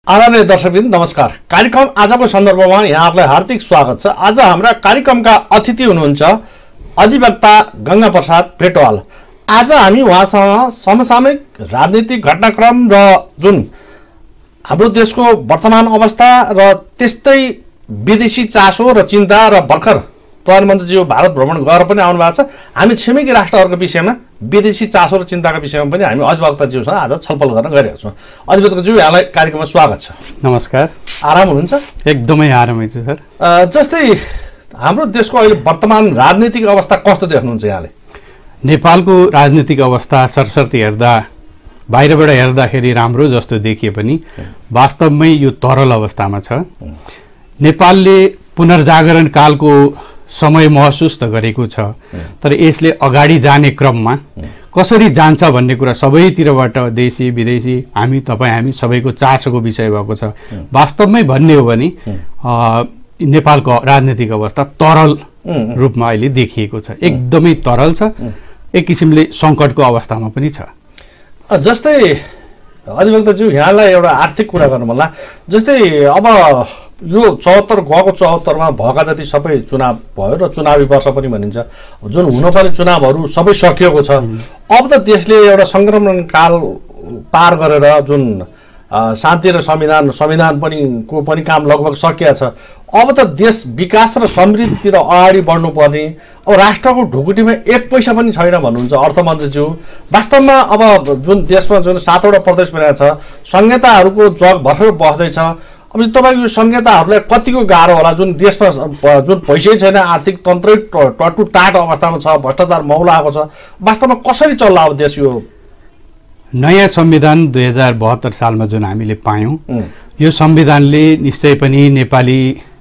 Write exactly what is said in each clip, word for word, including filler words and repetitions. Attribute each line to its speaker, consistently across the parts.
Speaker 1: आदरणीय दर्शकवृन्द नमस्कार। कार्यक्रम आजको सन्दर्भमा यहाँहरूलाई हार्दिक स्वागत छ। आज हाम्रा कार्यक्रमका अतिथि हुनुहुन्छ अधिवक्ता गंगा प्रसाद भेटवाल। आज हामी उहाँसँग समसामयिक राजनीतिक घटनाक्रम र जुन हाम्रो देशको वर्तमान अवस्था र त्यस्तै विदेशी चासो र चिन्ता र भर्खर प्रधानमन्त्रीज्यू भारत भ्रमण गरेर पनि आउनु भएको छ। हामी छिमेकी राष्ट्रहरूको विषयमा विदेशी चासो र चिन्ताका विषयमा पनि हामी अधिवक्ताज्यूसँग आज छलफल गर्न गइरहेका छौँ। अधिवक्ताज्यू यहाँलाई कार्यक्रममा स्वागत छ।
Speaker 2: नमस्कार।
Speaker 1: आराम हुनुहुन्छ?
Speaker 2: एकदमै आरामै छु सर।
Speaker 1: जस्तै हाम्रो देशको अहिले वर्तमान राजनीतिक अवस्था कस्तो देख्नुहुन्छ यहाँले?
Speaker 2: नेपालको राजनीतिक अवस्था सरसर्ती हेर्दा बाहिरबाट हेर्दाखेरि राम्रो जस्तो देखिए पनि वास्तवमै यो तरल अवस्थामा छ। नेपालले पुनर्जागरण कालको समय महसुस त गरेको छ, तर यसले अगाडि जाने क्रममा कसरी जान्छ भन्ने कुरा सबैतिरबाट देशी विदेशी हामी तपाईँ हामी सबैको चासोको विषय भएको छ। वास्तवमै भन्ने हो भने नेपालको राजनीतिक अवस्था तरल रूपमा अहिले देखिएको छ, एकदमै तरल छ, एक किसिमले सङ्कटको अवस्थामा पनि छ।
Speaker 1: जस्तै अधिवक्ताज्यू यहाँलाई एउटा आर्थिक कुरा गर्नु होला। जस्तै अब यो चौहत्तर गएको चौहत्तरमा भएका जति सबै चुनाव भयो र चुनावी वर्ष पनि भनिन्छ, जुन हुनुपर्ने चुनावहरू सबै सकिएको छ। अब त देशले एउटा सङ्क्रमण काल पार गरेर जुन शान्ति र संविधान संविधान पनि को पनि काम लगभग सकिया छ। अब त देश विकास र समृद्धितिर अगाडि बढ्नुपर्ने, अब राष्ट्रको ढुकुटीमा एक पैसा पनि छैन भन्नुहुन्छ अर्थमन्त्रीज्यू। वास्तवमा अब जुन देशमा जुन सातवटा प्रदेश बनेको छ, संहिताहरूको जग भर्खर बस्दैछ। अब तपाईँको यो संहिताहरूलाई कतिको गाह्रो होला? जुन देशमा जुन पैसै छैन, आर्थिक तन्त्रै टट्टु टाट अवस्थामा छ, भ्रष्टाचार मौला आएको छ, वास्तवमा कसरी चल्ला अब देश? यो
Speaker 2: नयाँ संविधान दुई हजार बहत्तर सालमा जुन हामीले पायौँ, यो संविधानले निश्चय पनि नेपाली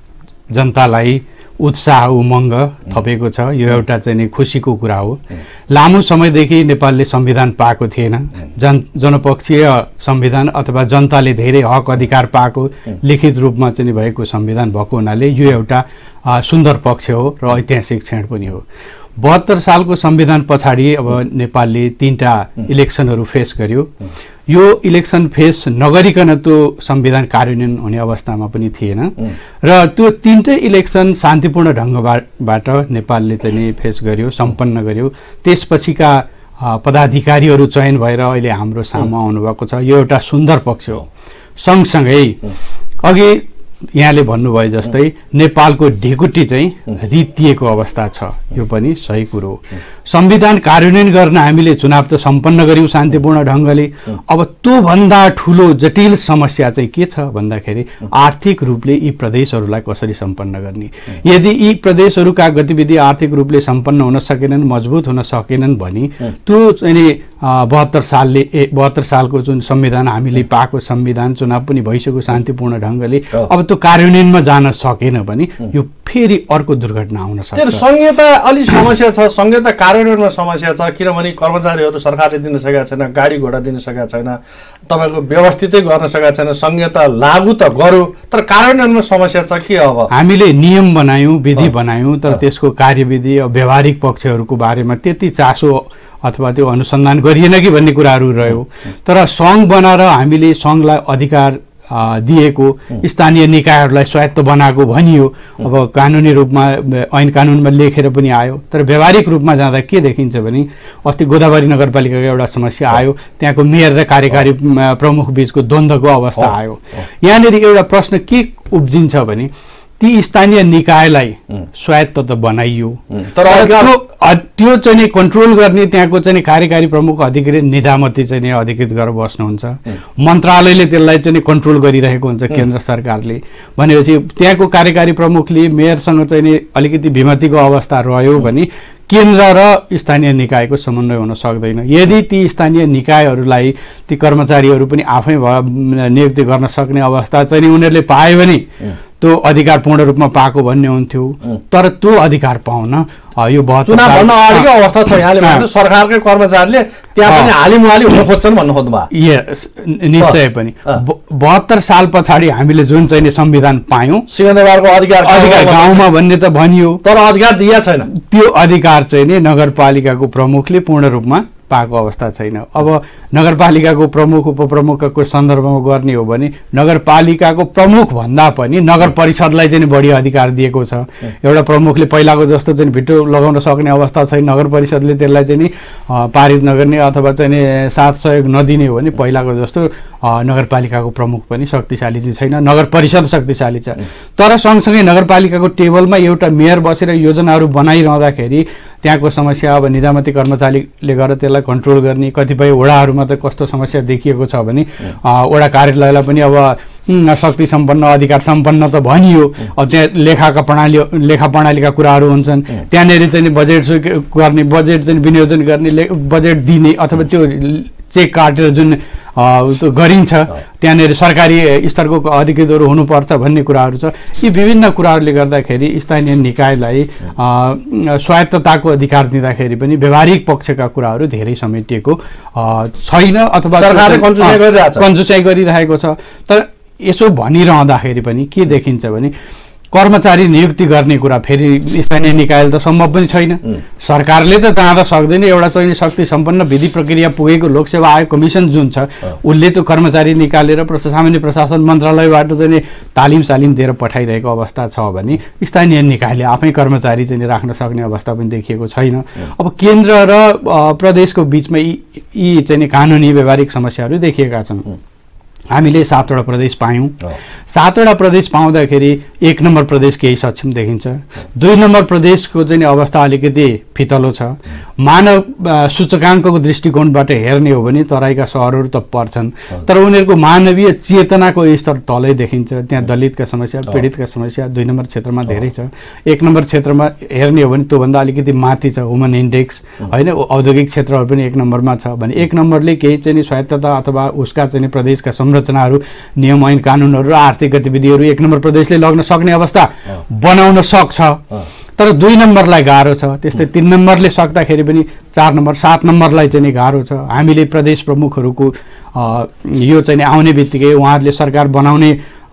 Speaker 2: जनतालाई उत्साह उमङ्ग थपेको छ। यो एउटा चाहिँ नि खुसीको कुरा हो। लामो समयदेखि नेपालले संविधान पाएको थिएन, जन जनपक्षीय संविधान अथवा जनताले धेरै हक अधिकार पाएको लिखित रूपमा चाहिँ भएको संविधान भएको हुनाले यो एउटा सुन्दर पक्ष हो र ऐतिहासिक क्षण पनि हो। बहत्तर सालको संविधान पछाडि अब नेपालले तीनटा इलेक्सनहरू फेस गर्यो। यो इलेक्सन फेस नगरिकन त्यो संविधान कार्यान्वयन हुने अवस्थामा पनि थिएन र त्यो तीनटै इलेक्सन शान्तिपूर्ण ढङ्गबाट नेपालले चाहिँ नि फेस गर्यो, सम्पन्न गर्यो। त्यसपछिका पदाधिकारीहरू चयन भएर अहिले हाम्रो सामु आउनुभएको छ। यो एउटा सुन्दर पक्ष हो। सँगसँगै अघि यहाँले भन्नुभयो जस्तै नेपालको ढिकुटी चाहिँ रित्तिएको अवस्था छ, यो पनि सही कुरो हो। संविधान कार्यान्वयन गर्न हामीले चुनाव त सम्पन्न गर्यौँ शान्तिपूर्ण ढङ्गले। अब त्योभन्दा ठुलो जटिल समस्या चाहिँ के छ भन्दाखेरि आर्थिक रूपले यी प्रदेशहरूलाई कसरी सम्पन्न गर्ने। यदि यी प्रदेशहरूका गतिविधि आर्थिक रूपले सम्पन्न हुन सकेनन्, मजबुत हुन सकेनन् भने त्यो चाहिँ बहत्तर सालले ए बहत्तर सालको जुन संविधान हामीले पाएको संविधान चुनाव पनि भइसक्यो शान्तिपूर्ण ढङ्गले, अब त्यो कार्यान्वयनमा जान सकेन भने यो फेरि अर्को दुर्घटना आउन सक्छ।
Speaker 1: संहिता अलि समस्या छ, संहिता कार्यान्वयनमा समस्या छ, किनभने कर्मचारीहरू सरकारले दिन सकेका छैन, गाडी घोडा दिन सकेका छैन, तपाईँको व्यवस्थितै गर्न सकेका छैन। संहिता लागू त गर्यो तर कार्यान्वयनमा समस्या छ। के अब
Speaker 2: हामीले नियम बनायौँ, विधि बनायौँ, तर त्यसको कार्यविधि व्यावहारिक पक्षहरूको बारेमा त्यति चासो अथवा त्यो अनुसन्धान गरिएन कि भन्ने कुराहरू रह्यो। तर सङ्घ बनाएर हामीले सङ्घलाई अधिकार दिएको, स्थानीय निकायहरूलाई स्वायत्त बनाएको भनियो। अब कानुनी रूपमा ऐन कानुनमा लेखेर पनि आयो, तर व्यावहारिक रूपमा जाँदा के देखिन्छ भने अस्ति गोदावरी नगरपालिकाको एउटा समस्या आयो, त्यहाँको मेयर र कार्यकारी प्रमुख बीचको द्वन्द्वको अवस्था आयो। यहाँनिर एउटा प्रश्न के उब्जिन्छ भने ती स्थानीय निकायलाई स्वायत्त त बनाइयो, तर त्यो चाहिँ कन्ट्रोल गर्ने त्यहाँको चाहिँ कार्यकारी प्रमुख अधिकृत निजामती चाहिँ अधिकृत गरेर बस्नुहुन्छ। मन्त्रालयले त्यसलाई चाहिँ कन्ट्रोल गरिरहेको हुन्छ केन्द्र सरकारले। भनेपछि त्यहाँको कार्यकारी प्रमुखले मेयरसँग चाहिँ अलिकति विमतिको अवस्था रह्यो भने केन्द्र र स्थानीय निकायको समन्वय हुन सक्दैन। यदि ती स्थानीय निकायहरूलाई ती कर्मचारीहरू पनि आफै नियुक्ति गर्न सक्ने अवस्था चाहिँ उनीहरूले पायो भने त्यो अधिकार पूर्ण रूपमा पाएको भन्ने हुन्थ्यो। तर त्यो अधिकार पाउन यो चुनाव
Speaker 1: भन्न अगाडिको अवस्था छ। यहाँले भन्नु सरकारकै कर्मचारीले त्यहाँ पनि हालिमुहाली हुन खोज्छन् भन्नु खोज्नु भयो।
Speaker 2: यस निश्चय पनि बहत्तर साल पछाडि हामीले जुन चाहिँ संविधान पायौँ,
Speaker 1: सिंहदरबारको अधिकार
Speaker 2: अधिकार गाउँमा भन्ने त भनियो,
Speaker 1: तर अधिकार दिया छैन।
Speaker 2: त्यो अधिकार चाहिँ नि नगरपालिकाको प्रमुखले पूर्ण रूपमा पाएको अवस्था छैन। अब नगरपालिकाको प्रमुख उपप्रमुखको सन्दर्भमा गर्ने हो भने नगरपालिकाको प्रमुख भन्दा पनि नगर परिषदलाई चाहिँ बढी अधिकार दिएको छ। एउटा प्रमुखले पहिलाको जस्तो चाहिँ भिटो लगाउन सक्ने अवस्था छैन। नगर परिषदले त्यसलाई चाहिँ पारित नगर्ने अथवा चाहिँ साथ सहयोग नदिने हो भने पहिलाको जस्तो नगरपालिकाको प्रमुख पनि शक्तिशाली चाहिँ छैन, नगर परिषद शक्तिशाली छ। तर सँगसँगै नगरपालिकाको टेबलमा एउटा मेयर बसेर योजनाहरू बनाइरहँदाखेरि त्यहाँको समस्या अब निजामती कर्मचारीले गरेर त्यसलाई कन्ट्रोल गर्ने, कतिपय वडाहरूमा त कस्तो समस्या देखिएको छ भने वडा कार्यालयलाई पनि अब शक्ति सम्पन्न अधिकार सम्पन्न त भनियो, अब त्यहाँ लेखाका प्रणाली लेखा प्रणालीका कुराहरू हुन्छन्, त्यहाँनिर चाहिँ बजेट गर्ने, बजेट चाहिँ विनियोजन गर्ने, बजेट दिने अथवा त्यो चेक काटेर जुन त्यो गरिन्छ त्यहाँनिर सरकारी स्तरको अधिकृतहरू हुनुपर्छ भन्ने कुराहरू छ। यी विभिन्न कुराहरूले गर्दाखेरि स्थानीय निकायलाई स्वायत्तताको अधिकार दिँदाखेरि पनि व्यवहारिक पक्षका कुराहरू धेरै समेटिएको छैन अथवा
Speaker 1: सरकारले
Speaker 2: कन्जुसाइ गरिरहेको छ। तर यसो भनिरहँदाखेरि पनि के देखिन्छ भने कर्मचारी नियुक्ति गर्ने कुरा फेरि स्थानीय निकायले त सम्भव पनि छैन। सरकारले त चाहँदा सक्दैन। एउटा चाहिँ शक्ति सम्पन्न विधि प्रक्रिया पुगेको लोकसेवा आयोग कमिसन जुन छ उसले त्यो कर्मचारी निकालेर सामान्य प्रशासन मन्त्रालयबाट चाहिँ तालिम सालिम दिएर पठाइरहेको अवस्था छ भने स्थानीय निकायले आफै कर्मचारी चाहिँ राख्न सक्ने अवस्था पनि देखिएको छैन। अब केन्द्र र प्रदेशको बिचमा यी चाहिँ कानुनी व्यवहारिक समस्याहरू देखिएका छन्। हामीले सातवटा प्रदेश पायौँ। सातवटा प्रदेश पाउँदाखेरि एक नम्बर प्रदेश केही सक्षम देखिन्छ, दुई नम्बर प्रदेशको चाहिँ अवस्था अलिकति फितलो छ। मानव सूचकाङ्कको दृष्टिकोणबाट हेर्ने हो भने तराईका सहरहरू त पर्छन्, तर उनीहरूको मानवीय चेतनाको स्तर तलै देखिन्छ। त्यहाँ दलितका समस्या, पीडितका समस्या दुई नम्बर क्षेत्रमा धेरै छ। एक नम्बर क्षेत्रमा हेर्ने हो भने त्योभन्दा अलिकति माथि छ ह्युमन इन्डेक्स, होइन, औद्योगिक क्षेत्रहरू पनि एक नम्बरमा छ भने एक नम्बरले केही चाहिँ स्वायत्तता अथवा उसका चाहिँ प्रदेशका संरचनाहरू, नियम ऐन कानुनहरू र आर्थिक गतिविधिहरू एक नम्बर प्रदेशले लग्न सक्ने अवस्था बनाउन सक्छ। तर दुई नम्बरलाई गाह्रो छ। त्यस्तै तिन नम्बरले सक्दाखेरि पनि चार नम्बर सात नम्बरलाई चाहिँ गाह्रो छ। हामीले प्रदेश प्रमुखहरूको यो चाहिँ आउने बित्तिकै उहाँहरूले सरकार बनाउने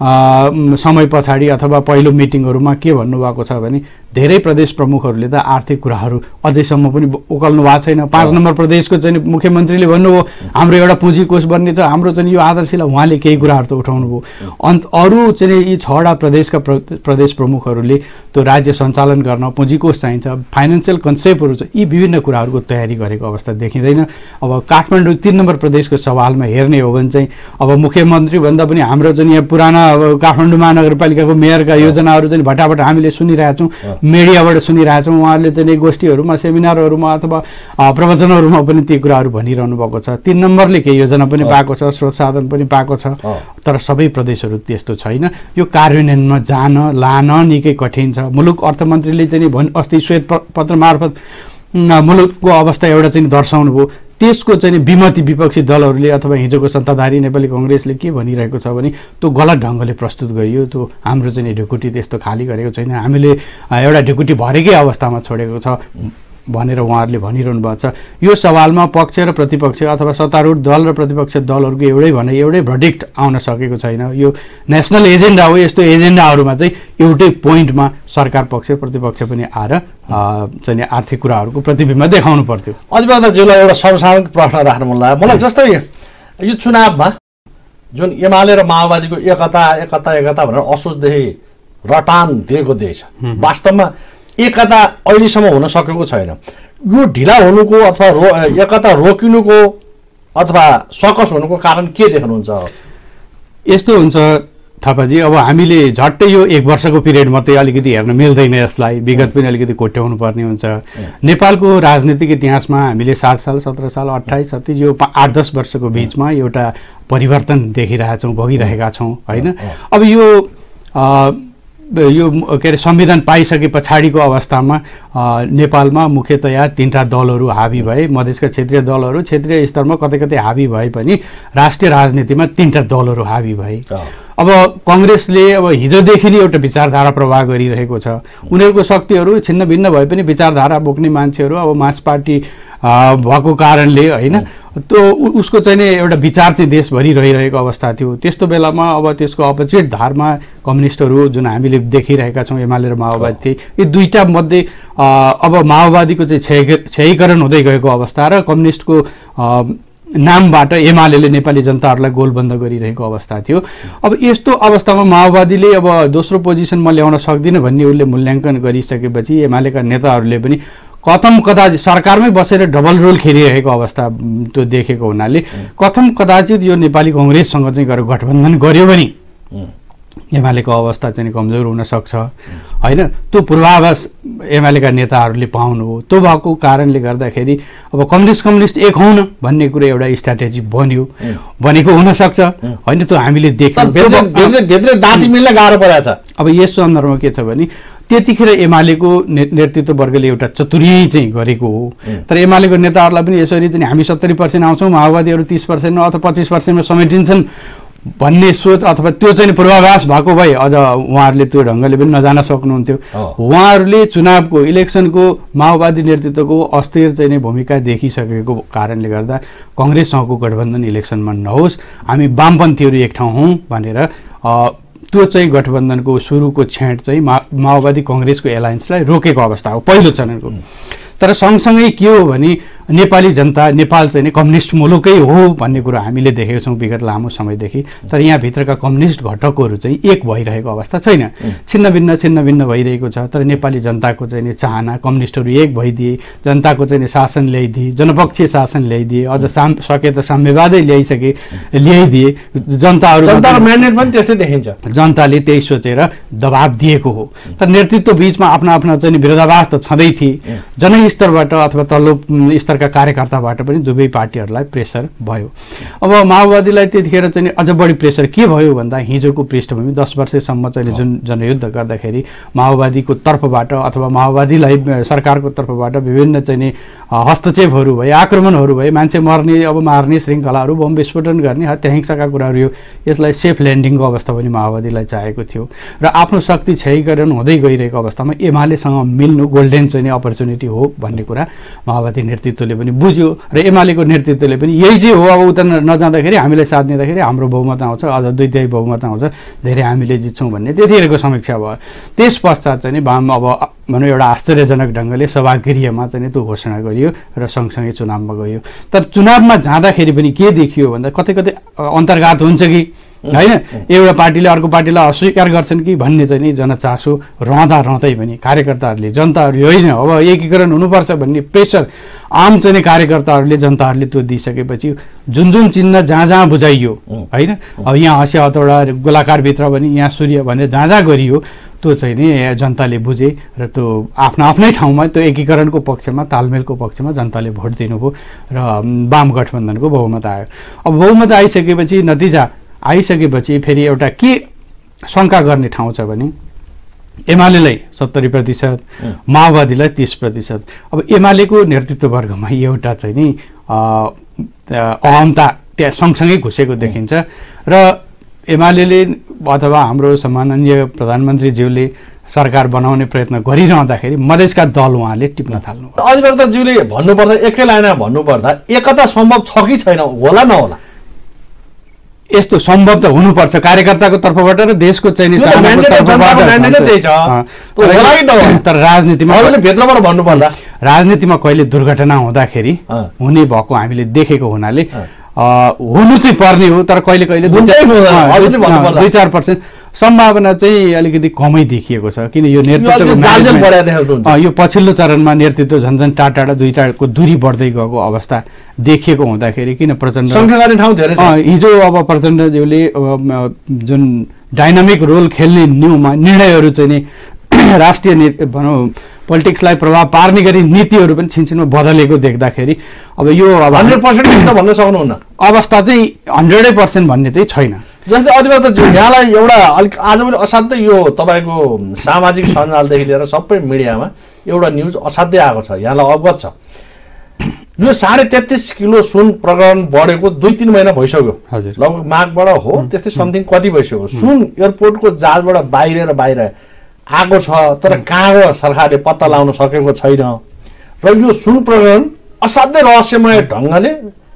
Speaker 2: समय पछाडि अथवा पहिलो मिटिङहरूमा के भन्नुभएको छ भने धेरै प्रदेश प्रमुखहरूले त आर्थिक कुराहरू अझैसम्म पनि उकाल्नु भएको छैन। पाँच नम्बर प्रदेशको चाहिँ मुख्यमन्त्रीले भन्नुभयो हाम्रो एउटा पुँजी कोष बन्ने छ, हाम्रो चाहिँ यो आदर्शलाई उहाँले केही कुराहरू त उठाउनु भयो। अन्त अरू चाहिँ यी छवटा प्रदेशका प्रदेश प्रमुखहरूले त्यो राज्य सञ्चालन गर्न पुँजी कोष चाहिन्छ, फाइनेन्सियल कन्सेप्टहरू छ, यी विभिन्न कुराहरूको तयारी गरेको अवस्था देखिँदैन। अब काठमाडौँ तीन नम्बर प्रदेशको सवालमा हेर्ने हो भने चाहिँ अब मुख्यमन्त्री भन्दा पनि हाम्रो चाहिँ यहाँ पुराना काठमाडौँ महानगरपालिकाको मेयरका योजनाहरू चाहिँ भटाभट हामीले सुनिरहेछौँ, मिडियाबाट सुनिरहेछौँ। उहाँहरूले चाहिँ गोष्ठीहरूमा, सेमिनारहरूमा अथवा प्रवचनहरूमा पनि ती कुराहरू भनिरहनु भएको छ। तीन नम्बरले केही योजना पनि पाएको छ, स्रोत साधन पनि पाएको छ, तर सबै प्रदेशहरू त्यस्तो छैन। यो कार्यान्वयनमा जान लान निकै कठिन छ। मुलुक अर्थमन्त्रीले चाहिँ भन् अस्ति श्वेत पत्र मार्फत मुलुकको अवस्था एउटा चाहिँ दर्शाउनु भयो। त्यसको चाहिँ विमति विपक्षी दलहरूले अथवा हिजोको सत्ताधारी नेपाली कङ्ग्रेसले के भनिरहेको छ भने त्यो गलत ढङ्गले प्रस्तुत गरियो, त्यो हाम्रो चाहिँ ढुकुटी त्यस्तो खाली गरेको छैन, हामीले एउटा ढुकुटी भरेकै अवस्थामा छोडेको छ भनेर उहाँहरूले भनिरहनु भएको छ। यो सवालमा पक्ष र प्रतिपक्ष अथवा सत्तारूढ दल र प्रतिपक्ष दलहरूको एउटै भनाइ, एउटै भर्डिक्ट आउन सकेको छैन। यो नेसनल एजेन्डा हो। यस्तो एजेन्डाहरूमा चाहिँ एउटै पोइन्टमा सरकार पक्ष प्रतिपक्ष पनि आएर चाहिँ आर्थिक कुराहरूको प्रतिबिम्ब देखाउनु पर्थ्यो।
Speaker 1: अधिवक्ताज्यूलाई एउटा समसामयिक प्रश्न राख्नु मन लाग्यो मलाई। जस्तै यो चुनावमा जुन एमाले र माओवादीको एकता एकता एकता भनेर असोजदेखि रटान दिएको देश वास्तवमा एकता अहिलेसम्म हुन सकेको छैन। यो ढिला हुनुको अथवा रो एकता रोकिनुको अथवा सकस हुनुको कारण के देख्नुहुन्छ?
Speaker 2: यस्तो हुन्छ थापाजी, अब हामीले झट्टै यो एक वर्षको पिरियड मात्रै अलिकति हेर्न मिल्दैन, यसलाई विगत पनि अलिकति कोट्याउनु पर्ने हुन्छ। नेपालको राजनीतिक इतिहासमा हामीले सात साल सत्र साल अट्ठाइस छत्तिस यो आठ दस वर्षको बिचमा एउटा परिवर्तन देखिरहेछौँ, भोगिरहेका छौँ, होइन। अब यो यो के अरे संविधान पाइसके पछाडिको अवस्थामा नेपालमा मुख्यतया तीनटा दलहरू हावी भए। मधेसका क्षेत्रीय दलहरू क्षेत्रीय स्तरमा कतै कतै हावी भए पनि राष्ट्रिय राजनीतिमा तीनटा दलहरू हावी भए। अब कङ्ग्रेसले अब हिजोदेखि नै एउटा विचारधारा प्रवाह गरिरहेको छ। उनीहरूको शक्तिहरू छिन्न भिन्न भए पनि विचारधारा बोक्ने मान्छेहरू अब मार्क्स पार्टी भएको कारणले, होइन, त्यो उसको चाहिँ नि एउटा विचार चाहिँ देशभरि रहिरहेको अवस्था थियो। त्यस्तो बेलामा अब त्यसको अपोजिट धारमा कम्युनिस्टहरू जुन हामीले देखिरहेका छौँ एमाले र माओवादी थिए, यी दुईटा मध्ये अब माओवादीको चाहिँ क्षय क्षयीकरण हुँदै गएको अवस्था र कम्युनिस्टको नामबाट एमाले नेपाली जनताहरूलाई गोलबन्द गरिरहेको अवस्था थियो। अब यस्तो अवस्थामा माओवादीले अब दोस्रो पोजिसनमा ल्याउन सक्दिनँ भन्ने उसले मूल्याङ्कन गरिसकेपछि एमालेका नेताहरूले पनि कथम कदाचित सरकारमै बसेर डबल रोल खेलिरहेको अवस्था त्यो देखेको हुनाले कथम कदाचित यो नेपाली कङ्ग्रेससँग चाहिँ गएर गठबन्धन गर्यो भने एमालेको अवस्था चाहिँ कमजोर हुन सक्छ हैन। त्यो पूर्वाभास एमालेका नेताहरूले पाउनु हो। त्यो भएको कारणले गर्दाखेरि अब कम्युनिस्ट कम्युनिस्ट एक हौँ न भन्ने कुरा एउटा स्ट्राटेजी बन्यो भनेको हुन सक्छ हैन। त्यो हामीले देख्यौँ
Speaker 1: भित्र दाँती मिल्न गाह्रो परेछ।
Speaker 2: अब यस सन्दर्भमा के छ भने त्यतिखेर एमालेको नेतृत्व वर्गले एउटा चतुर्याई चाहिँ गरेको हो। तर एमालेको नेताहरूलाई पनि यसरी चाहिँ हामी सत्तरी पर्सेन्ट आउँछौँ, माओवादीहरू तिस पर्सेन्टमा अथवा पच्चिस पर्सेन्टमा समेटिन्छन् भन्ने सोच अथवा त्यो चाहिँ पूर्वाभास भएको भए अझ उहाँहरूले त्यो ढङ्गले पनि नजान सक्नुहुन्थ्यो। उहाँहरूले चुनावको इलेक्सनको माओवादी नेतृत्वको अस्थिर चाहिँ भूमिका देखिसकेको कारणले गर्दा कङ्ग्रेससँगको गठबन्धन इलेक्सनमा नहोस्, हामी वामपन्थीहरू एक ठाउँ हौँ भनेर त्यो चाहिँ गठबन्धनको सुरुको छेड चाहिँ मा माओवादी कङ्ग्रेसको एलायन्सलाई रोकेको अवस्था हो पहिलो चरणको। तर सँगसँगै के हो भने नेपाली जनता नेपाल चाहिँ नि कम्युनिस्ट मुलुकै हो भन्ने कुरा हामीले देखेका छौँ विगत लामो समयदेखि। तर यहाँभित्रका कम्युनिस्ट घटकहरू चाहिँ एक भइरहेको अवस्था छैन, छिन्न भिन्न छिन्न भिन्न भइरहेको छ। तर नेपाली जनताको चाहिँ नि चाहना कम्युनिस्टहरू एक भइदिए, जनताको चाहिँ शासन ल्याइदिए, जनपक्षीय शासन ल्याइदिए, अझ साम सके त साम्यवादै ल्याइसके ल्याइदिए। जनताहरू
Speaker 1: जनताको म्यान्डेट पनि त्यस्तै देखिन्छ।
Speaker 2: जनताले त्यही सोचेर दबाब दिएको हो। तर नेतृत्व बीचमा आफ्ना आफ्ना चाहिँ विरोधाभास त छँदै थिए। जनस्तरबाट अथवा तल्लो स्तरका कार्यकर्ताबाट पनि दुवै पार्टीहरूलाई प्रेसर भयो। अब माओवादीलाई त्यतिखेर चाहिँ अझ बढी प्रेसर के भयो भन्दा हिजोको पृष्ठभूमि दस वर्षसम्म चाहिँ जुन जनयुद्ध गर्दाखेरि माओवादीको तर्फबाट अथवा माओवादीलाई सरकारको तर्फबाट विभिन्न चाहिँ हस्तक्षेपहरू भए, आक्रमणहरू भए, मान्छे मर्ने अब मार्ने श्रृङ्खलाहरू, बम विस्फोटन गर्ने, हत्या हिंसाका कुराहरू यो यसलाई सेफ ल्यान्डिङको अवस्था पनि माओवादीलाई चाहेको थियो। र आफ्नो शक्ति क्षयीकरण हुँदै गइरहेको अवस्थामा एमालेसँग मिल्नु गोल्डेन चाहिँ अपर्च्युनिटी हो भन्ने कुरा माओवादी नेतृत्वले पनि बुझ्यो र एमालेको नेतृत्वले पनि यही चाहिँ हो। अब उता नजाँदाखेरि हामीलाई साथ दिँदाखेरि हाम्रो बहुमत आउँछ, अझ दुई तिहाई बहुमत आउँछ, धेरै हामीले जित्छौँ भन्ने त्यतिखेरको समीक्षा भयो। त्यस पश्चात चाहिँ वाम अब भनौँ एउटा आश्चर्यजनक ढङ्गले सभागृहमा चाहिँ त्यो घोषणा गरियो र सँगसँगै चुनावमा गयो। तर चुनावमा जाँदाखेरि पनि के देखियो भन्दा कतै कतै अन्तर्घात हुन्छ कि होइन, एउटा पार्टीले अर्को पार्टीलाई अस्वीकार गर्छन् कि भन्ने चाहिँ नि जनचासो रहँदा रहँदै पनि कार्यकर्ताहरूले जनताहरू होइन अब एकीकरण हुनुपर्छ भन्ने प्रेसर आम चाहिँ कार्यकर्ताहरूले जनताहरूले त्यो दिइसकेपछि जुन जुन चिन्ह जहाँ जहाँ बुझाइयो होइन, अब यहाँ हँसिया हतौडा गोलाकारभित्र पनि यहाँ सूर्य भनेर जहाँ जहाँ गरियो त्यो चाहिँ नि जनताले बुझे र त्यो आफ्नो आफ्नै ठाउँमा त्यो एकीकरणको पक्षमा तालमेलको पक्षमा जनताले भोट दिनुभयो र वाम गठबन्धनको बहुमत आयो। अब बहुमत आइसकेपछि नतिजा आइसकेपछि फेरि एउटा के शङ्का गर्ने ठाउँ छ भने एमालेलाई सत्तरी प्रतिशत माओवादीलाई तीस प्रतिशत। अब एमालेको नेतृत्व वर्गमा एउटा चाहिँ नि अहमता त्यहाँ सँगसँगै घुसेको देखिन्छ र एमाले अथवा हाम्रो सम्माननीय प्रधानमन्त्रीज्यूले सरकार बनाउने प्रयत्न गरिरहँदाखेरि मधेसका दल उहाँले टिप्न थाल्नु।
Speaker 1: अधिवक्ताज्यूले भन्नुपर्दा एकै लाइनमा भन्नुपर्दा एकता सम्भव छ कि छैन, होला नहोला?
Speaker 2: यस्तो सम्भव त हुनुपर्छ कार्यकर्ताको तर्फबाट र देशको चाहिँ तर राजनीतिमा
Speaker 1: भित्रबाट भन्नुपर्दा
Speaker 2: राजनीतिमा कहिले दुर्घटना हुँदाखेरि हुने भएको हामीले देखेको हुनाले हुनु चाहिँ पर्ने हो। तर कहिले कहिले दुई चार पर्सेन्ट सम्भावना चाहिँ अलिकति कमै देखिएको छ किन यो नेतृत्व यो पछिल्लो चरणमा नेतृत्व झन् झन् टाढा टाढा दुई टाढाको दूरी बढ्दै गएको अवस्था देखिएको हुँदाखेरि किन प्रचण्ड हिजो अब प्रचण्डज्यूले जुन डाइनामिक रोल खेल्ने न्युमा निर्णयहरू चाहिँ नि राष्ट्रिय नीति भनौँ पोलिटिक्सलाई प्रभाव पार्ने गरी नीतिहरू पनि छिनछिनमा बदलेको देख्दाखेरि अब यो अब
Speaker 1: हन्ड्रेड पर्सेन्ट भन्न सक्नुहुन्न
Speaker 2: अवस्था चाहिँ हन्ड्रेडै पर्सेन्ट भन्ने चाहिँ छैन।
Speaker 1: जस्तै अधिवक्ता यहाँलाई एउटा अलिक आज पनि असाध्यै यो तपाईँको सामाजिक सञ्जालदेखि लिएर सबै मिडियामा एउटा न्युज असाध्यै आएको छ, यहाँलाई अवगत छ। यो साढे तेत्तिस किलो सुन प्रकरण बढेको दुई तिन महिना भइसक्यो, लगभग माघबाट हो त्यस्तै समथिङ कति भइसक्यो। सुन एयरपोर्टको जहाजबाट बाहिर बाहिर आएको छ तर कहाँ सरकारले पत्ता लगाउन सकेको छैन र यो सुन प्रकरण असाध्यै रहस्यमय ढङ्गले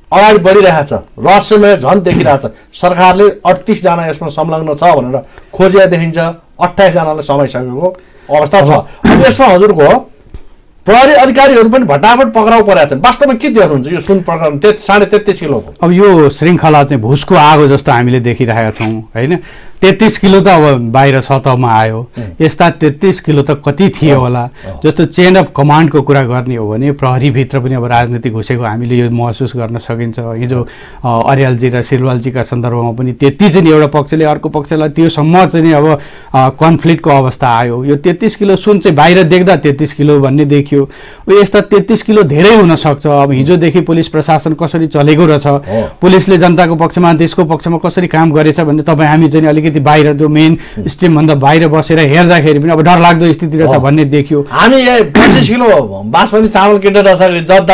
Speaker 1: अगाडि बढिरहेको छ, रहस्यमय झन् देखिरहेको छ। सरकारले अडतिसजना यसमा संलग्न छ भनेर खोजिया देखिन्छ, अट्ठाइसजनालाई समाइसकेको अवस्था छ। अब यसमा हजुरको प्रहरी अधिकारीहरू पनि भटाभट पक्राउ परेका छन्। वास्तवमा के देख्नुहुन्छ यो सुन प्रकरण ते साढे तेत्तिस किलोको?
Speaker 2: अब यो श्रृङ्खला चाहिँ भुसको आगो जस्तो हामीले देखिरहेका छौँ होइन। तेत्तिस किलो त अब बाहिर सतहमा आयो, यस्ता तेत्तिस किलो त कति थियो होला। जस्तो चेन अफ कमान्डको कुरा गर्ने हो भने प्रहरीभित्र पनि अब राजनीति घुसेको हामीले यो महसुस गर्न सकिन्छ। हिजो अर्यालजी र सिलवालजीका सन्दर्भमा पनि त्यति चाहिँ एउटा पक्षले अर्को पक्षलाई त्योसम्म चाहिँ अब कन्फ्लिक्टको अवस्था आयो। यो तेत्तिस किलो सुन चाहिँ बाहिर देख्दा तेत्तिस किलो भन्ने देखियो, यस्ता तेत्तिस किलो धेरै हुनसक्छ। अब हिजोदेखि पुलिस प्रशासन कसरी चलेको रहेछ, पुलिसले जनताको पक्षमा देशको पक्षमा कसरी काम गरेछ भन्ने तपाईँ हामी चाहिँ अलिकति बाहिर त्यो मेन स्ट्रिमभन्दा बाहिर बसेर हेर्दाखेरि पनि अब डरलाग्दो स्थिति रहेछ भन्ने देखियो।
Speaker 1: हामी पच्चिस किलो बासमती चामल किनेर रहेछ जता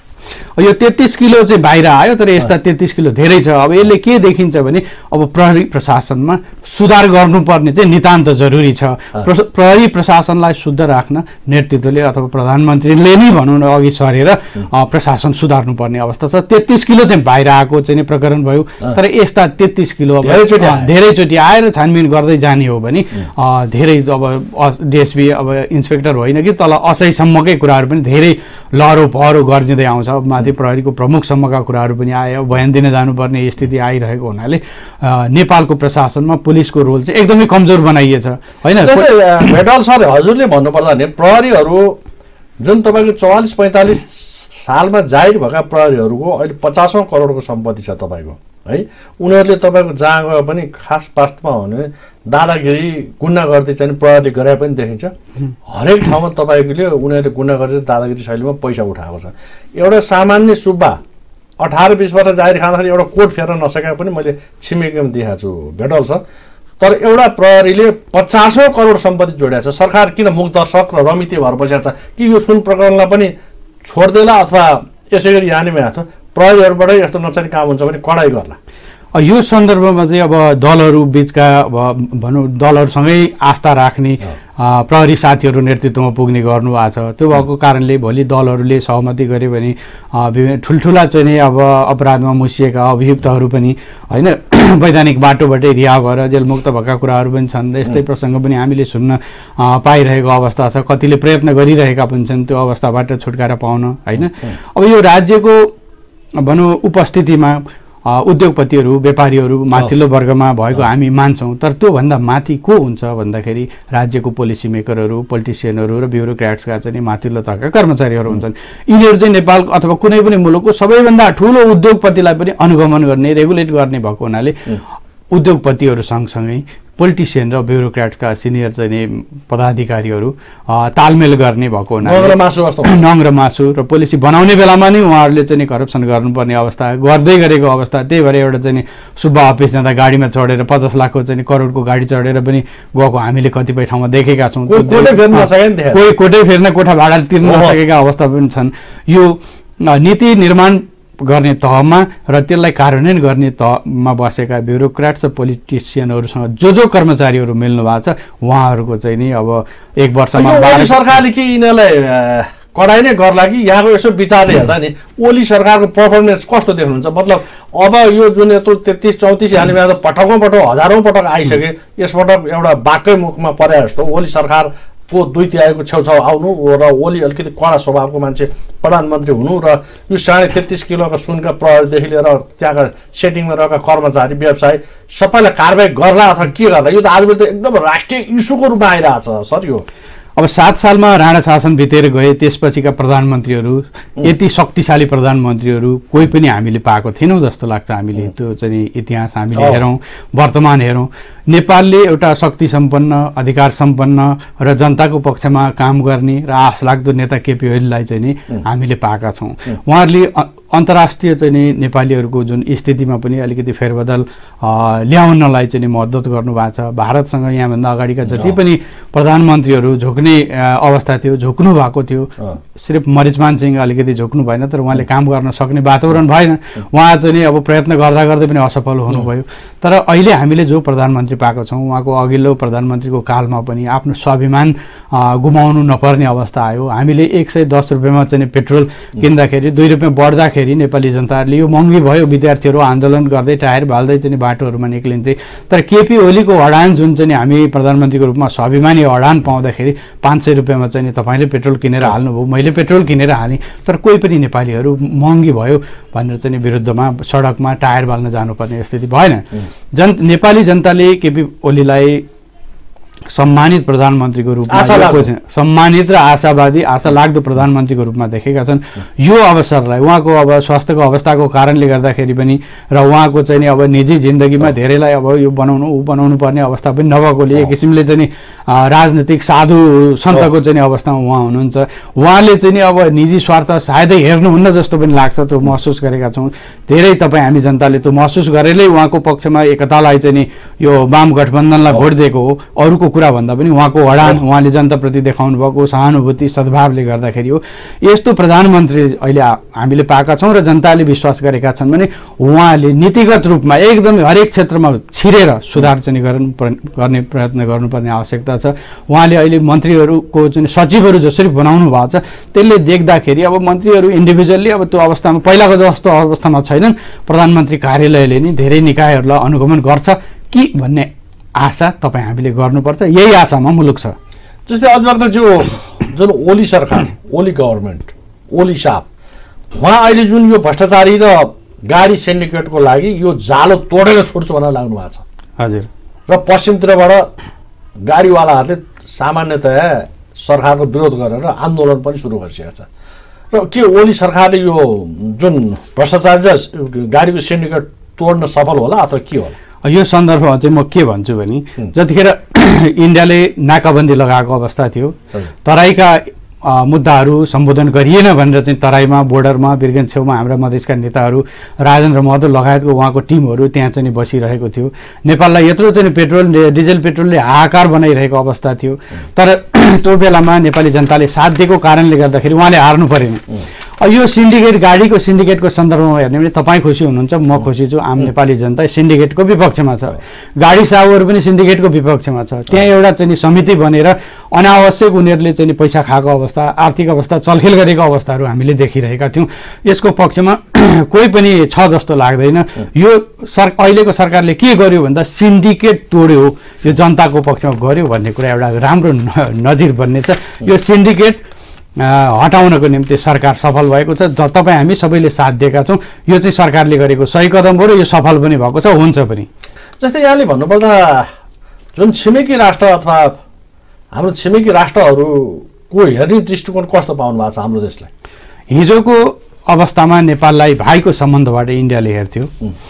Speaker 2: यो तेत्तिस किलो चाहिँ बाहिर आयो, तर यस्ता तेत्तिस किलो धेरै छ। अब यसले के देखिन्छ भने अब प्रहरी प्रशासनमा सुधार गर्नुपर्ने चाहिँ नितान्त जरुरी छ। प्रहरी प्रशासनलाई शुद्ध राख्न नेतृत्वले अथवा प्रधानमन्त्रीले नै भनौँ न अघि सरेर प्रशासन सुधार्नुपर्ने अवस्था छ। तेत्तिस किलो चाहिँ बाहिर आएको चाहिँ प्रकरण भयो, तर यस्ता तेत्तिस किलो धेरैचोटि आएर छानबिन गर्दै जाने हो भने धेरै अब डिएसपी अब इन्सपेक्टर होइन कि तल असैसम्मकै कुराहरू पनि धेरै लहरो पहरो गर्जिँदै आउँछ। माथि प्रहरीको प्रमुखसम्मका कुराहरू पनि आयो, बयान दिन जानुपर्ने स्थिति आइरहेको हुनाले नेपालको प्रशासनमा पुलिसको रोल चाहिँ एकदमै कमजोर बनाइएछ होइन।
Speaker 1: भेटल सर हजुरले भन्नुपर्दा भने प्रहरीहरू जुन तपाईँको चौवालिस पैँतालिस सालमा जाहिर भएका प्रहरीहरूको अहिले पचासौँ करोडको सम्पत्ति छ तपाईँको है। उनीहरूले तपाईँको जहाँ गयो पनि खास वास्तवमा हो भने दादागिरी गुन्डागर्दी चाहिँ प्रहरीले गरे पनि देखिन्छ। हरेक ठाउँमा तपाईँकोले उनीहरूले गुन्डागर्दी दादागिरी शैलीमा पैसा उठाएको छ। एउटा सामान्य सुब्बा अठार बिस वर्ष जाहिर खाँदाखेरि एउटा कोट फेर्न नसकेका पनि मैले छिमेकीमा देखाएको छु भेटल छ। तर एउटा प्रहरीले पचासौँ करोड सम्पत्ति जोडिएको छ। सरकार किन मुख दर्शक र रमिती भएर बसेको छ कि यो सुन प्रकरणलाई पनि छोडिदेला अथवा यसै गरी यहाँनिर आएको प्रहरीहरूबाटै यस्तो नचाहिने काम हुन्छ भने कडाइ गर्ला?
Speaker 2: यो सन्दर्भमा चाहिँ अब दलहरू बिचका अब भनौँ दलहरूसँगै आस्था राख्ने प्रहरी साथीहरू नेतृत्वमा पुग्ने गर्नुभएको छ। त्यो भएको कारणले भोलि दलहरूले सहमति गरे भने विभिन्न ठुल्ठुला चाहिँ नि अब अपराधमा मुसिएका अभियुक्तहरू पनि होइन वैधानिक बाटोबाटै रिहा भएर जेलमुक्त भएका कुराहरू पनि छन्। यस्तै प्रसङ्ग पनि हामीले सुन्न पाइरहेको अवस्था छ। कतिले प्रयत्न गरिरहेका पनि छन् त्यो अवस्थाबाट छुटकारा पाउन होइन। अब यो राज्यको भनौँ उपस्थितिमा उद्योगपतिहरू व्यापारीहरू माथिल्लो वर्गमा भएको हामी मान्छौँ, तर त्योभन्दा माथि को हुन्छ भन्दाखेरि राज्यको पोलिसी मेकरहरू, पोलिटिसियनहरू र ब्युरोक्राट्सका चाहिँ माथिल्लो तहका कर्मचारीहरू हुन्छन्। यिनीहरू चाहिँ नेपाल अथवा कुनै पनि मुलुकको सबैभन्दा ठुलो उद्योगपतिलाई पनि अनुगमन गर्ने रेगुलेट गर्ने भएको हुनाले उद्योगपतिहरू सँगसँगै पोलिटिसियन र ब्युरोक्राटका सिनियर चाहिँ पदाधिकारीहरू तालमेल गर्ने भएको हुनाले नङ र मासु र पोलिसी बनाउने बेलामा नै उहाँहरूले चाहिँ करप्सन गर्नुपर्ने अवस्था गर्दै गरेको अवस्था। त्यही भएर एउटा चाहिँ सुब्बा अफिस जाँदा गाडीमा चढेर पचास लाखको चाहिँ करोडको गाडी चढेर पनि गएको हामीले कतिपय ठाउँमा देखेका छौँ। कोही कोटै फेर्न कोठा भाडा तिर्न नसकेका अवस्था पनि छन्। यो नीति निर्माण गर्ने तहमा र त्यसलाई कार्यान्वयन गर्ने तहमा बसेका ब्युरोक्राट्स र पोलिटिसियनहरूसँग जो जो कर्मचारीहरू मिल्नु भएको छ उहाँहरूको चाहिँ नि अब एक वर्षमा
Speaker 1: सरकारले कि यिनीहरूलाई कडाइ नै गर्ला कि यहाँको यसो विचारले हेर्दा नि ओली सरकारको पर्फर्मेन्स कस्तो देख्नुहुन्छ? मतलब अब यो जुन यत्रो तेत्तिस चौतिस हालिमा त पटकौँ पटक हजारौँ पटक आइसके, यसपटक एउटा बाकै मुखमा परे जस्तो ओली सरकार को दुई तिहाईको छेउछाउ आउनु र ओली अलिकति कडा स्वभावको मान्छे प्रधानमन्त्री हुनु र यो साढे तेत्तिस किलोका सुनका प्रहरीदेखि लिएर त्यहाँका सेटिङमा रहेका कर्मचारी व्यवसायी सबैलाई कारबाही गर्ला अथवा के गर्ला? यो त आजभोलि त एकदम राष्ट्रिय इस्युको रूपमा आइरहेको छ सर। यो
Speaker 2: अब सात सालमा राणा शासन बितेर गए, त्यसपछिका प्रधानमन्त्रीहरू यति शक्तिशाली प्रधानमन्त्रीहरू कोही पनि हामीले पाएको थिएनौँ जस्तो लाग्छ। हामीले त्यो चाहिँ इतिहास हामीले हेरौँ, वर्तमान हेरौँ, नेपालले एउटा शक्ति सम्पन्न, अधिकार सम्पन्न र जनताको पक्षमा काम गर्ने र आश लाग्दो नेता केपी ओलीलाई चाहिँ नि हामीले पाएका छौँ। उहाँहरूले अन्तर्राष्ट्रिय चाहिँ नि नेपालीहरूको जुन स्थितिमा पनि अलिकति फेरबदल ल्याउनलाई चाहिँ मद्दत गर्नुभएको छ। भारतसँग यहाँभन्दा अगाडिका जति पनि प्रधानमन्त्रीहरू झुक्ने अवस्था थियो, झुक्नु भएको थियो। सिर्फ मरिचमान सिंह अलिकति झुक्नु भएन, तर उहाँले काम गर्न सक्ने वातावरण भएन। उहाँ चाहिँ नि अब प्रयत्न गर्दा गर्दै पनि असफल हुनुभयो। तर अहिले हामीले जो प्रधानमन्त्री पाएको छौँ उहाँको अघिल्लो प्रधानमन्त्रीको कालमा पनि आफ्नो स्वाभिमान गुमाउनु नपर्ने अवस्था आयो। हामीले एक सय दस रुपियाँमा चाहिँ पेट्रोल किन्दाखेरि दुई रुपियाँ बढ्दाखेरि नेपाली जनताहरूले यो महँगी भयो, विद्यार्थीहरू आन्दोलन गर्दै टायर बाल्दै चाहिँ बाटोहरूमा निक्लिन्थे। तर केपी ओलीको अडान जुन चाहिँ हामी प्रधानमन्त्रीको रूपमा स्वाभिमानी अडान पाउँदाखेरि पाँच सय रुपियाँमा चाहिँ तपाईँले पेट्रोल किनेर हाल्नुभयो, मैले पेट्रोल किनेर हालेँ, तर कोही पनि नेपालीहरू महँगी भयो भनेर चाहिँ विरुद्धमा सडकमा टायर बाल्न जानुपर्ने स्थिति भएन। जन नेपाली जनताले केपी ओलीलाई सम्मानित प्रधानमन्त्रीको रूपमा सम्मानित र आशावादी आशा लाग्दो प्रधानमन्त्रीको रूपमा देखेका छन्। यो अवसरलाई उहाँको अब स्वास्थ्यको अवस्थाको कारणले गर्दाखेरि पनि र उहाँको चाहिँ अब निजी जिन्दगीमा धेरैलाई अब यो बनाउनु ऊ बनाउनु पर्ने अवस्था पनि नभएकोले एक किसिमले चाहिँ राजनीतिक साधु सन्तको चाहिँ अवस्थामा उहाँ हुनुहुन्छ। उहाँले चाहिँ अब निजी स्वार्थ सायदै हेर्नुहुन्न जस्तो पनि लाग्छ, त्यो महसुस गरेका छौँ। धेरै तपाईँ हामी जनताले त्यो महसुस गरेरै उहाँको पक्षमा एकतालाई चाहिँ यो वाम गठबन्धनलाई भोट दिएको हो। अरूको कुरा भन्दा पनि उहाँको अडान, उहाँले जनताप्रति देखाउनु भएको सहानुभूति सद्भावले गर्दाखेरि हो। यस्तो प्रधानमन्त्री अहिले हामीले पाएका छौँ र जनताले विश्वास गरेका छन् भने उहाँले नीतिगत रूपमा एकदम हरेक क्षेत्रमा छिरेर सुधार चाहिँ गर्नु गर्ने प्रयत्न गर्नुपर्ने आवश्यकता छ। उहाँले अहिले मन्त्रीहरूको चाहिँ सचिवहरू जसरी बनाउनु भएको छ त्यसले देख्दाखेरि अब मन्त्रीहरू इन्डिभिजुअल्ली अब त्यो अवस्थामा पहिलाको जस्तो अवस्थामा छैनन्। प्रधानमन्त्री कार्यालयले नि धेरै निकायहरूलाई अनुगमन गर्छ कि भन्ने आशा तपाईँ हामीले गर्नुपर्छ। यही आशामा मुलुक छ।
Speaker 1: जस्तै अधिवक्ताज्यू, जुन ओली सरकार, ओली गभर्मेन्ट, ओली साहब, उहाँ अहिले जुन यो भ्रष्टाचारी र गाडी सिन्डिकेटको लागि यो जालो तोडेर छोड्छु भनेर लाग्नु भएको छ।
Speaker 2: हजुर।
Speaker 1: र पश्चिमतिरबाट गाडीवालाहरूले सामान्यतया सरकारको विरोध गरेर आन्दोलन पनि सुरु गरिसकेको छ। र के ओली सरकारले यो जुन भ्रष्टाचारी र गाडीको सिन्डिकेट तोड्न सफल होला अथवा के होला?
Speaker 2: यो सन्दर्भमा चाहिँ म के भन्छु भने जतिखेर इन्डियाले नाकाबन्दी लगाएको अवस्था थियो, तराईका मुद्दाहरू सम्बोधन गरिएन भनेर चाहिँ तराईमा बोर्डरमा बिरगञ्ज छेउमा हाम्रा मधेसका नेताहरू राजेन्द्र महतो लगायतको उहाँको टिमहरू त्यहाँ चाहिँ बसिरहेको थियो। नेपाललाई यत्रो चाहिँ पेट्रोल डिजेल पेट्रोलले हाहाकार बनाइरहेको अवस्था थियो। तर त्यो बेलामा नेपाली जनताले साथ दिएको कारणले गर्दाखेरि उहाँले हार्नु परेन। यो सिन्डिकेट गाडीको सिन्डिकेटको सन्दर्भमा हेर्ने भने तपाईँ खुसी हुनुहुन्छ, म खुसी छु। आम नेपाली जनता सिन्डिकेटको विपक्षमा छ, गाडी साहुहरू पनि सिन्डिकेटको विपक्षमा छ। त्यहाँ एउटा चाहिँ समिति बनेर अनावश्यक उनीहरूले चाहिँ पैसा खाएको अवस्था, आर्थिक अवस्था चलखेल गरेको अवस्थाहरू हामीले देखिरहेका थियौँ। यसको पक्षमा कोही पनि छ जस्तो लाग्दैन। यो सर अहिलेको सरकारले के गर्यो भन्दा सिन्डिकेट तोड्यो, यो जनताको पक्षमा गर्यो भन्ने कुरा एउटा राम्रो नजिर बन्नेछ। यो सिन्डिकेट हटाउनको निम्ति सरकार सफल भएको छ। तपाईँ हामी सबैले साथ दिएका छौँ। यो चाहिँ सरकारले गरेको सही कदम हो र यो सफल पनि भएको छ, हुन्छ पनि।
Speaker 1: जस्तै यहाँले भन्नुपर्दा जुन छिमेकी राष्ट्र अथवा हाम्रो छिमेकी राष्ट्रहरूको हेर्ने दृष्टिकोण कस्तो पाउनु भएको छ हाम्रो देशलाई?
Speaker 2: हिजोको अवस्थामा नेपाललाई भाइको सम्बन्धबाट इन्डियाले हेर्थ्यो।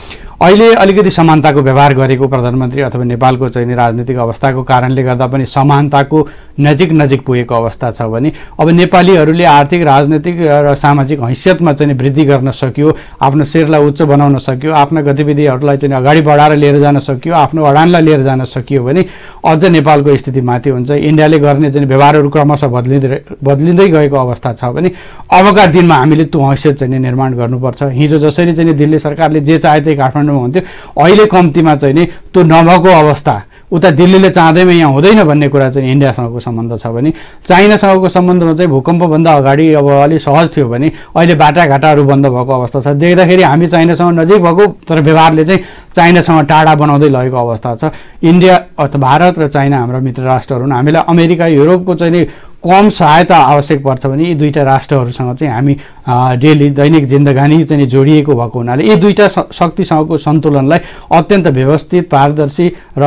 Speaker 2: अहिले अलिकति समानताको व्यवहार गरेको प्रधानमन्त्री अथवा नेपालको चाहिँ राजनीतिक अवस्थाको कारणले गर्दा पनि समानताको नजिक नजिक पुगेको अवस्था छ भने अब नेपालीहरूले आर्थिक राजनीतिक र सामाजिक हैसियतमा चाहिँ वृद्धि गर्न सक्यो, आफ्नो शिरलाई उच्च बनाउन सक्यो, आफ्ना गतिविधिहरूलाई चाहिँ अगाडि बढाएर लिएर जान सक्यो, आफ्नो अडानलाई लिएर जान सकियो भने अझ नेपालको स्थिति माथि हुन्छ। इन्डियाले गर्ने चाहिँ व्यवहारहरू क्रमशः बदलिँदै बदलिँदै गएको अवस्था छ भने अबका दिनमा हामीले त्यो हैसियत चाहिँ निर्माण गर्नुपर्छ। हिजो जसरी चाहिँ दिल्ली सरकारले जे चाहे त्यही काठमाडौँमा हुन्थ्यो, अहिले कम्तीमा चाहिँ नि त्यो नभएको अवस्था, उता दिल्लीले चाहँदैमा यहाँ हुँदैन भन्ने कुरा चाहिँ इन्डियासँगको सम्बन्ध छ भने चाइनासँगको सम्बन्धमा चाहिँ भूकम्पभन्दा अगाडि अब अलि सहज थियो भने अहिले बाटाघाटाहरू बन्द भएको अवस्था छ। देख्दाखेरि हामी चाइनासँग नजिक भएको तर व्यवहारले चाहिँ चाइनासँग टाढा बनाउँदै लगेको अवस्था छ। इन्डिया अथवा भारत र चाइना हाम्रा मित्र राष्ट्रहरू हुन्। हामीलाई अमेरिका युरोपको चाहिँ नि कम सहायता आवश्यक पर्छ भने यी दुईवटा राष्ट्रहरूसँग चाहिँ हामी डेली दैनिक जिन्दगानी चाहिँ जोडिएको भएको हुनाले यी दुईवटा शक्तिसँगको सन्तुलनलाई अत्यन्त व्यवस्थित, पारदर्शी र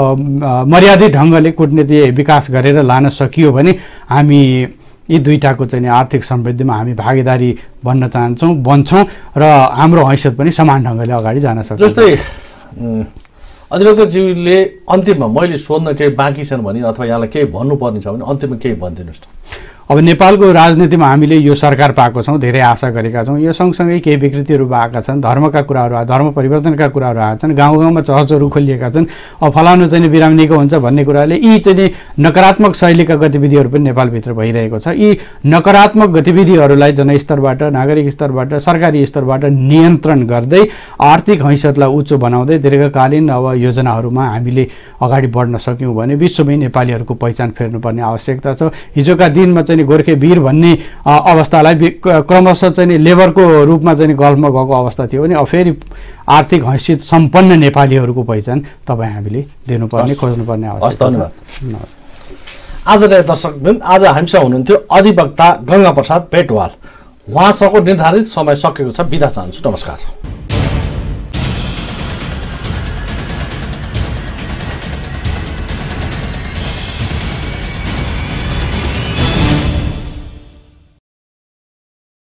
Speaker 2: मर्यादित ढङ्गले कूटनीति विकास गरेर लान सकियो भने हामी यी दुईटाको चाहिँ आर्थिक समृद्धिमा हामी भागीदारी बन्न चाहन्छौँ, बन्छौँ र हाम्रो हैसियत पनि समान ढङ्गले अगाडि जान सक्छ।
Speaker 1: जस्तै अधिवक्ताज्यूले अन्तिममा मैले सोध्न केही बाँकी छन् भने अथवा यहाँलाई केही भन्नुपर्ने छ भने अन्तिममा केही भनिदिनुहोस् न।
Speaker 2: अब नेपालको राजनीतिमा हामीले यो सरकार पाएको छौँ, धेरै आशा गरेका छौँ। यो सँगसँगै केही विकृतिहरू भएका छन्, धर्मका कुराहरू आए, धर्म परिवर्तनका कुराहरू आएका छन्, गाउँ गाउँमा चर्चहरू खोलिएका छन्। अब फलानु चाहिँ बिरामी निको हुन्छ भन्ने कुराले यी चाहिँ नकारात्मक शैलीका गतिविधिहरू पनि नेपालभित्र भइरहेको छ। यी नकारात्मक गतिविधिहरूलाई जनस्तरबाट, नागरिक स्तरबाट, सरकारी स्तरबाट नियन्त्रण गर्दै आर्थिक हैसियतलाई उच्च बनाउँदै दीर्घकालीन अब योजनाहरूमा हामीले अगाडि बढ्न सक्यौँ भने विश्वमै नेपालीहरूको पहिचान फेर्नुपर्ने आवश्यकता छ। हिजोका दिनमा चाहिँ गोर्खे वीर भन्ने अवस्थालाई क्रमशः चाहिँ लेबरको रूपमा चाहिँ गल्फमा गएको अवस्था थियो भने अब फेरि आर्थिक हैसियत सम्पन्न नेपालीहरूको पहिचान तपाईँ हामीले दिनुपर्ने, खोज्नुपर्ने आवश्यकता छ।
Speaker 1: धन्यवाद। आदरणीय दर्शकवृन्द, आज हामीसँग हुनुहुन्थ्यो अधिवक्ता गंगा प्रसाद पेटवाल। उहाँसँगको निर्धारित समय सकिएको छ। बिदा चाहन्छु। नमस्कार।